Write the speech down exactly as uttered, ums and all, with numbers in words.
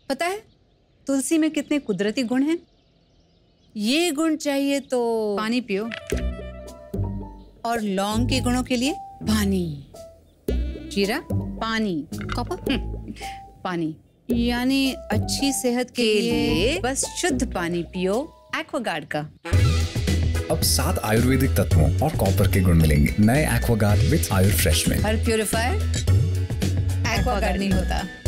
पता है तुलसी में कितने कुदरती गुण हैं। ये गुण चाहिए तो पानी पियो, और लौंग के गुणों के लिए पानी, जीरा पानी, कॉपर पानी, यानी अच्छी सेहत के लिए बस शुद्ध पानी पियो एक्वागार्ड का। अब सात आयुर्वेदिक तत्वों और कॉपर के गुण मिलेंगे नए एक्वागार्ड विद आयुर फ्रेश में। हर प्यूरिफायर एक्वागार्ड नहीं होता।